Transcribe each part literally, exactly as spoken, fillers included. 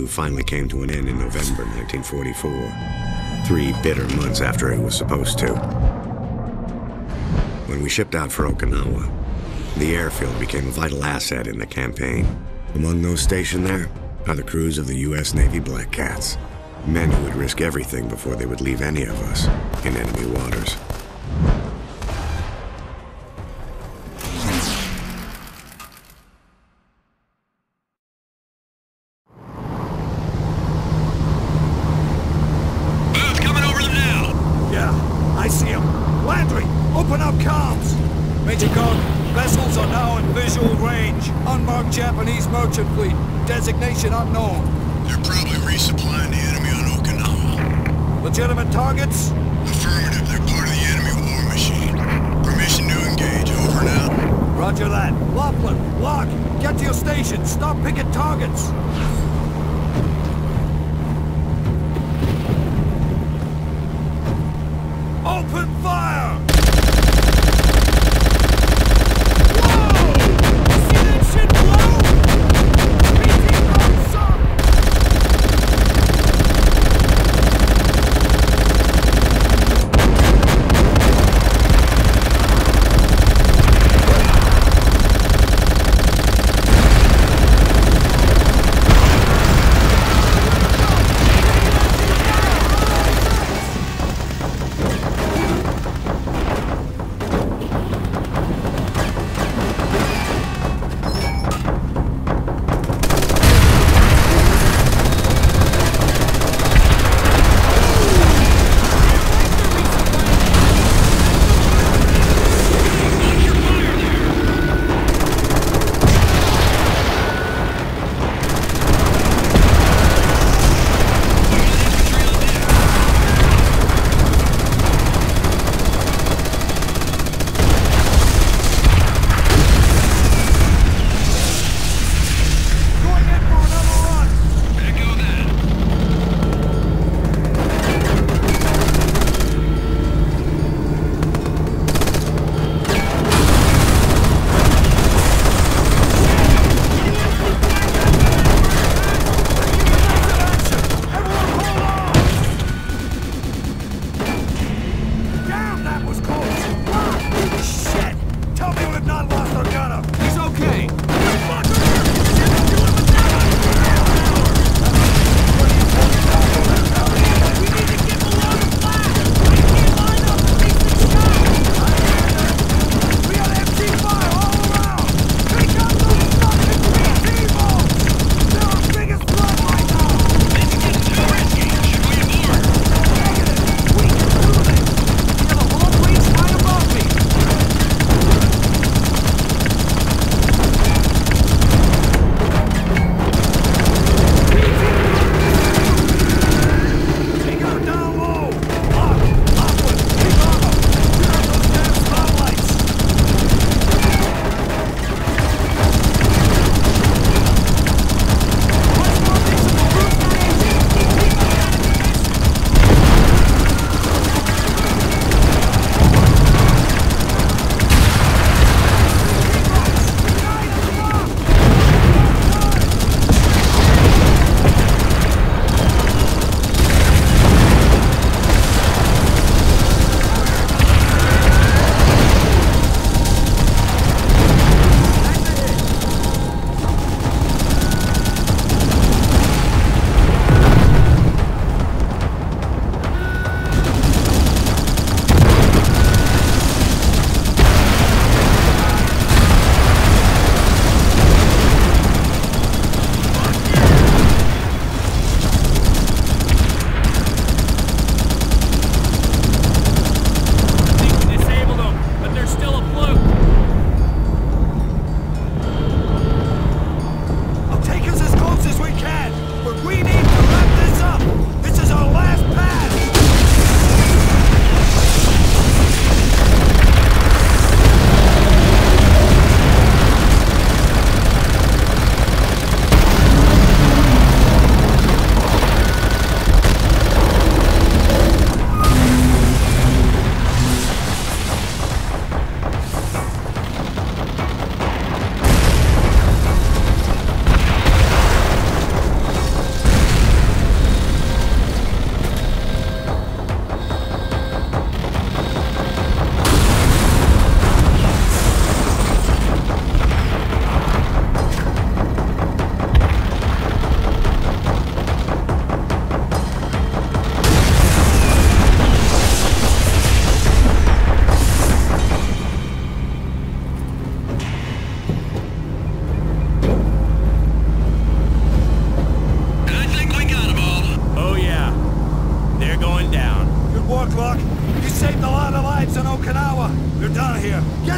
Blue finally came to an end in November nineteen forty-four, three bitter months after it was supposed to. When we shipped out for Okinawa, the airfield became a vital asset in the campaign. Among those stationed there are the crews of the U S Navy Black Cats, men who would risk everything before they would leave any of us in enemy waters. I see him. Landry, open up comms! Major Cog, vessels are now in visual range. Unmarked Japanese merchant fleet. Designation unknown. They're probably resupplying the enemy on Okinawa. Legitimate targets? Affirmative, they're part of the enemy war machine. Permission to engage, over and out. Roger that. Laughlin, Locke, get to your station. Stop picking targets. Open fire! Whoa! You see that shit blow? P T guns sunk!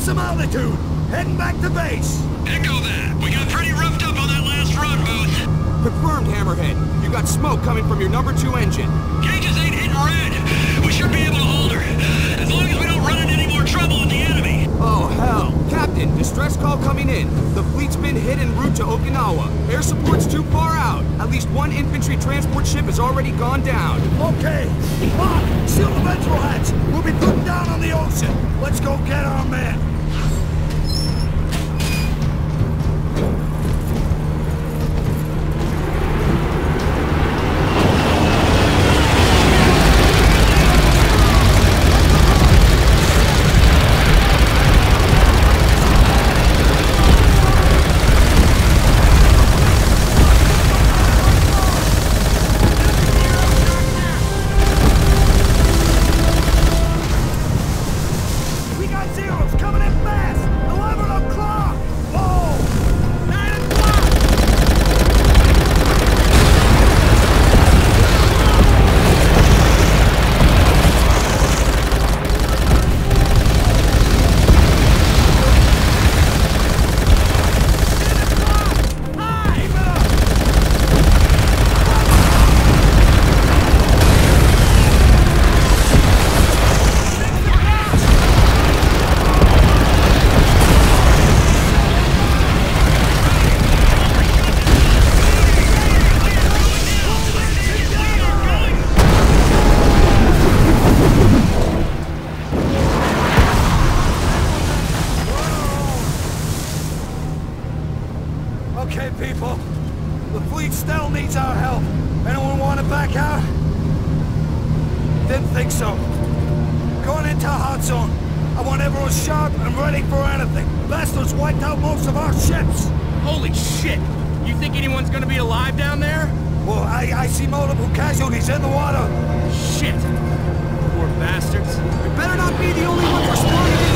get some altitude. Heading back to base. Echo that. We got pretty roughed up on that last run, Booth. Confirmed, Hammerhead. You got smoke coming from your number two engine. Gauges ain't hitting red. We should be able to hold her. As long as we don't run into any more trouble with the enemy. Oh, hell. Captain, distress call coming in. The fleet's been hit en route to Okinawa. Air support's too far out. At least one infantry transport ship has already gone down. Okay. Mark, seal the ventral hatch. We'll be putting down on the ocean. Let's go get our men. Okay, people. The fleet still needs our help. Anyone want to back out? Didn't think so. Going into hot zone. I want everyone sharp and ready for anything. Bastards wiped out most of our ships. Holy shit! You think anyone's gonna be alive down there? Well, I, I see multiple casualties in the water. Shit! Poor bastards. We better not be the only ones responding.